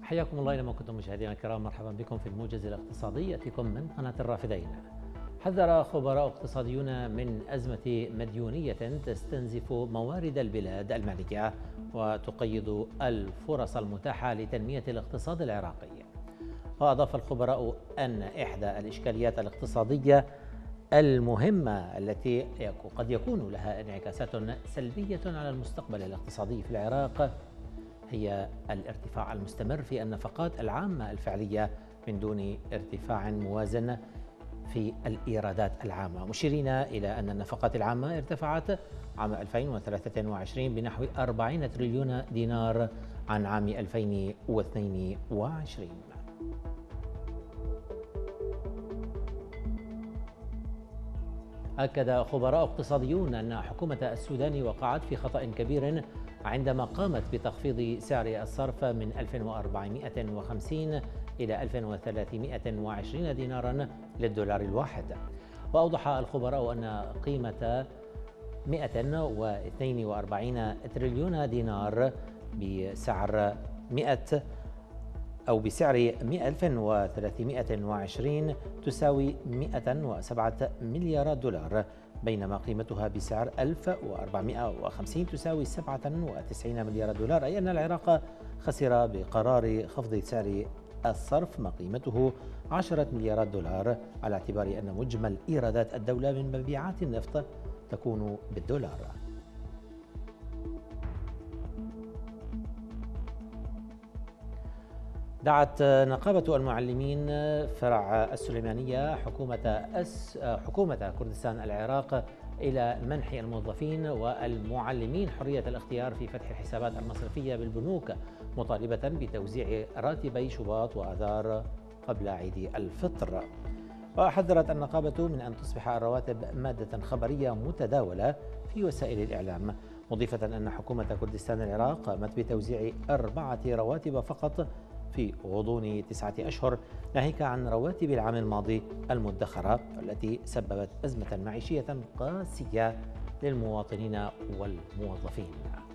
حياكم الله أينما كنتم مشاهدينا الكرام، مرحبا بكم في الموجز الاقتصادي يأتيكم من قناة الرافدين. حذر خبراء اقتصاديون من أزمة مديونية تستنزف موارد البلاد المالية وتقيض الفرص المتاحة لتنمية الاقتصاد العراقي. وأضاف الخبراء أن إحدى الإشكاليات الاقتصادية المهمة التي قد يكون لها انعكاسات سلبية على المستقبل الاقتصادي في العراق هي الارتفاع المستمر في النفقات العامة الفعلية من دون ارتفاع موازن في الإيرادات العامة، مشيرين إلى أن النفقات العامة ارتفعت عام 2023 بنحو 40 تريليون دينار عن عام 2022. أكد خبراء اقتصاديون أن حكومة السودان وقعت في خطأ كبير عندما قامت بتخفيض سعر الصرف من 1450 إلى 1320 دينارا للدولار الواحد. وأوضح الخبراء أن قيمة 142 تريليون دينار بسعر 1320 تساوي 107 مليارات دولار، بينما قيمتها بسعر 1450 تساوي 97 مليار دولار، أي أن العراق خسر بقرار خفض سعر الصرف ما قيمته 10 مليارات دولار، على اعتبار أن مجمل إيرادات الدولة من مبيعات النفط تكون بالدولار. دعت نقابة المعلمين فرع السليمانية حكومة كردستان العراق إلى منح الموظفين والمعلمين حرية الاختيار في فتح الحسابات المصرفية بالبنوك، مطالبة بتوزيع راتبي شباط وآذار قبل عيد الفطر. وحذرت النقابة من أن تصبح الرواتب مادة خبرية متداولة في وسائل الإعلام، مضيفة أن حكومة كردستان العراق قامت بتوزيع 4 رواتب فقط في غضون 9 أشهر، ناهيك عن رواتب العام الماضي المدخرة التي سببت أزمة معيشية قاسية للمواطنين والموظفين.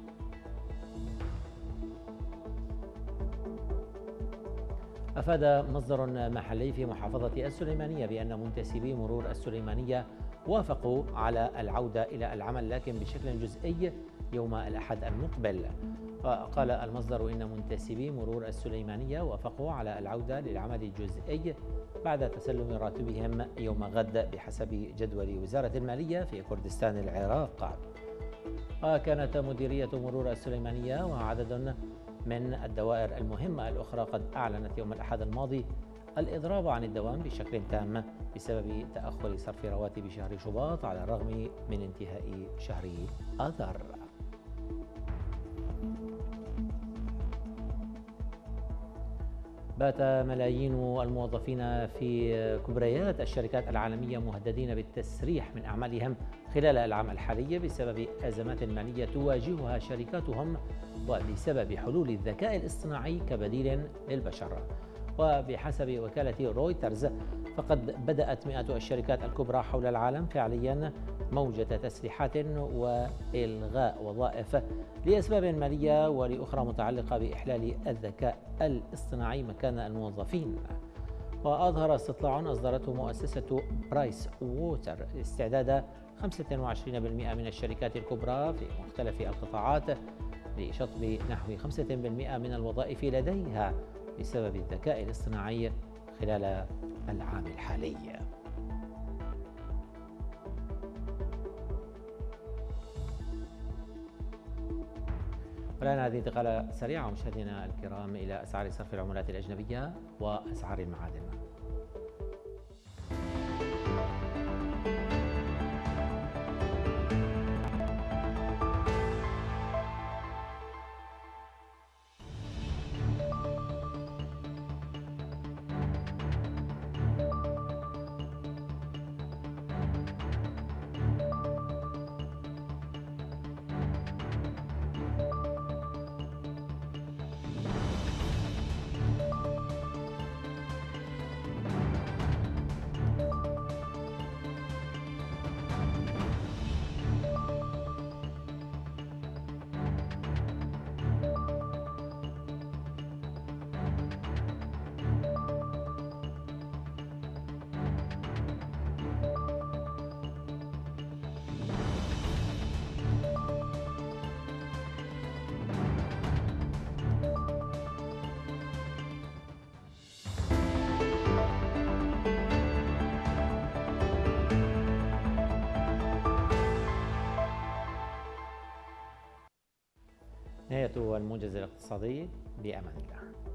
أفاد مصدر محلي في محافظة السليمانية بأن منتسبي مرور السليمانية وافقوا على العودة إلى العمل، لكن بشكل جزئي يوم الأحد المقبل. وقال المصدر إن منتسبي مرور السليمانية وافقوا على العودة للعمل الجزئي بعد تسلم راتبهم يوم غد بحسب جدول وزارة المالية في كردستان العراق. وكانت مديرية مرور السليمانية وعدد من الدوائر المهمة الأخرى قد أعلنت يوم الأحد الماضي الإضراب عن الدوام بشكل تام بسبب تأخر صرف رواتب شهر شباط على الرغم من انتهاء شهر آذار. بات ملايين الموظفين في كبريات الشركات العالمية مهددين بالتسريح من أعمالهم خلال العام الحالي بسبب أزمات مالية تواجهها شركاتهم وبسبب حلول الذكاء الاصطناعي كبديل للبشر. وبحسب وكالة رويترز فقد بدأت مئات الشركات الكبرى حول العالم فعليا موجة تسريحات وإلغاء وظائف لأسباب مالية ولأخرى متعلقة بإحلال الذكاء الاصطناعي مكان الموظفين. وأظهر استطلاع أصدرته مؤسسة برايس ووتر استعداد 25% من الشركات الكبرى في مختلف القطاعات لشطب نحو 5% من الوظائف لديها بسبب الذكاء الاصطناعي خلال العام الحالي. والآن هذه انتقالة سريعة مشاهدينا الكرام إلى أسعار صرف العملات الأجنبية وأسعار المعادن. تحياته والموجز الاقتصادي. بأمان الله.